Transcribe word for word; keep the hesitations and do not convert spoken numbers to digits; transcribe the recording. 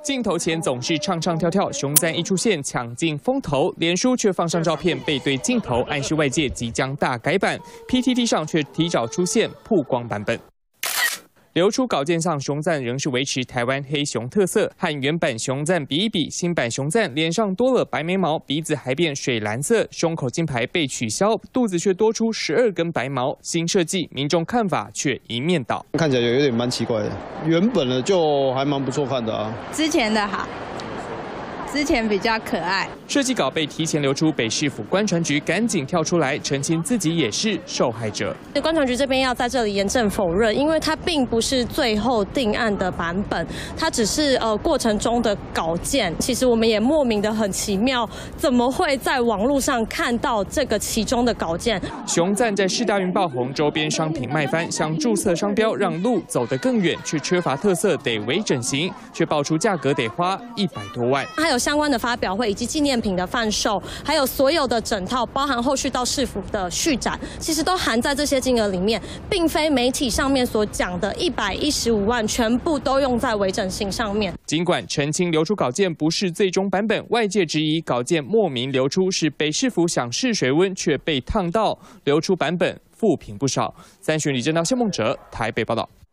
镜头前总是唱唱跳跳，熊赞一出现抢尽风头，脸书却放上照片背对镜头，暗示外界即将大改版。P T T 上却提早出现曝光版本。 流出稿件上，熊赞仍是维持台湾黑熊特色，和原版熊赞比一比，新版熊赞脸上多了白眉毛，鼻子还变水蓝色，胸口金牌被取消，肚子却多出十二根白毛。新设计，民众看法却一面倒， 看起来有点蛮奇怪的。原本的就还蛮不错看的啊， 之前的好。 之前比较可爱， 设计稿被提前流出，北市府观传局赶紧跳出来澄清自己也是受害者。 观传局这边要在这里严正否认，因为它并不是最后定案的版本，它只是呃过程中的稿件。其实我们也莫名的很奇妙，怎么会在网络上看到这个其中的稿件？ 熊赞在世大运爆红，周边商品卖翻，想注册商标让路走得更远，却缺乏特色，得微整形，却爆出价格得花一百多万。 还有 相关的发表会以及纪念品的贩售，还有所有的整套，包含后续到市府的续展，其实都含在这些金额里面，并非媒体上面所讲的一百一十五万全部都用在微整形上面。 尽管澄清流出稿件不是最终版本，外界质疑稿件莫名流出是北市府想试水温，却被烫到，流出版本负评不少。三旬李正道、谢梦哲台北报道。